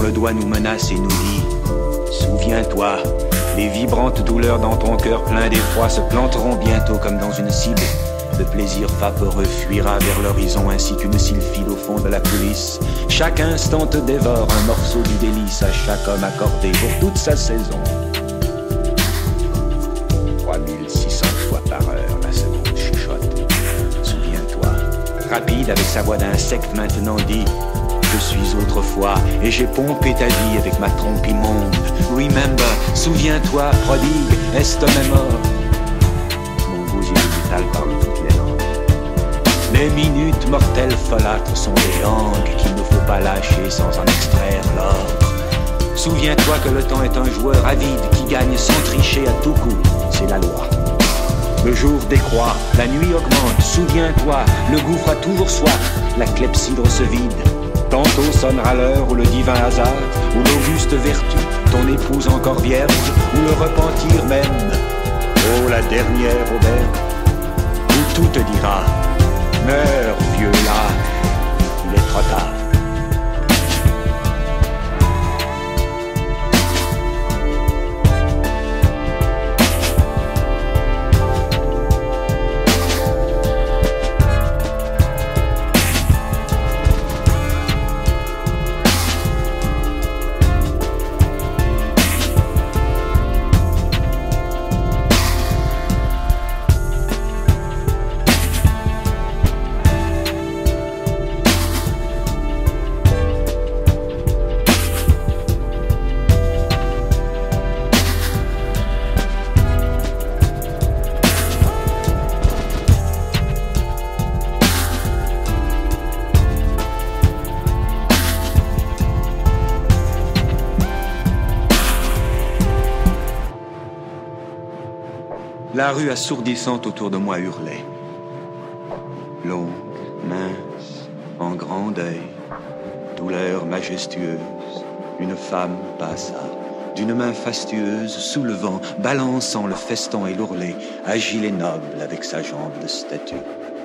le doigt nous menace et nous dit « Souviens-toi, les vibrantes douleurs dans ton cœur plein d'effroi se planteront bientôt comme dans une cible. Le plaisir vaporeux fuira vers l'horizon ainsi qu'une sylphide au fond de la coulisse. Chaque instant te dévore un morceau du délice à chaque homme accordé pour toute sa saison. 3600 fois par heure, la seconde chuchote. Souviens-toi. Rapide avec sa voix d'insecte maintenant dit « Je suis autrefois et j'ai pompé ta vie avec ma trompe immonde. Remember, souviens-toi, prodigue, estomac mort. » Mon gosier métal parle toutes les langues. Les minutes mortelles folâtres sont des langues qu'il ne faut pas lâcher sans en extraire l'or. Souviens-toi que le temps est un joueur avide qui gagne sans tricher à tout coup. C'est la loi. Le jour décroît, la nuit augmente. Souviens-toi, le gouffre a toujours soif, la clepsydre se vide. Tantôt sonnera l'heure où le divin hasard, ou l'auguste vertu, ton épouse encore vierge, ou le repentir même. Oh, la dernière aubaine, où tout te dira, meurs, vieux lâche, il est trop tard. La rue assourdissante autour de moi hurlait. Longue, mince, en grand deuil, douleur majestueuse, une femme passa, d'une main fastueuse, soulevant, balançant le feston et l'ourlet, agile et noble avec sa jambe de statue.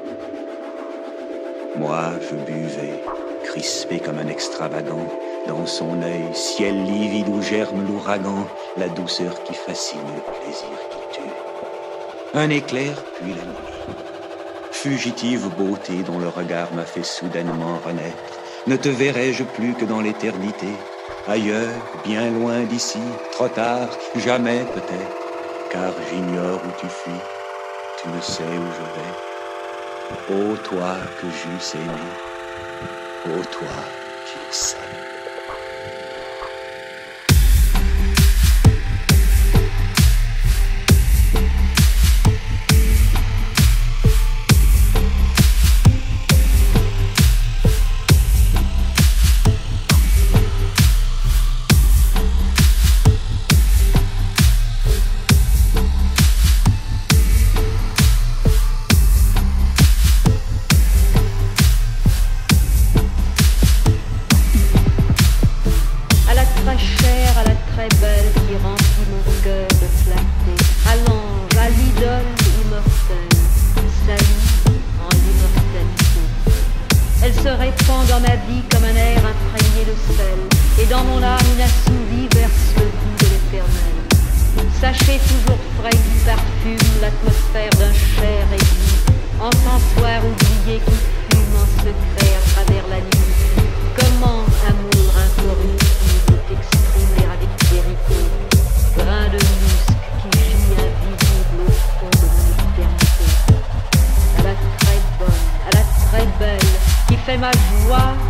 Moi, je buvais, crispé comme un extravagant, dans son œil, ciel livide où germe l'ouragan, la douceur qui fascine, le plaisir qui tue. Un éclair, puis la nuit. Fugitive beauté dont le regard m'a fait soudainement renaître. Ne te verrai-je plus que dans l'éternité? Ailleurs, bien loin d'ici, trop tard, jamais peut-être. Car j'ignore où tu fuis, tu ne sais où je vais. Ô toi que j'eusse aimé, ô toi qui es seul. Ma joie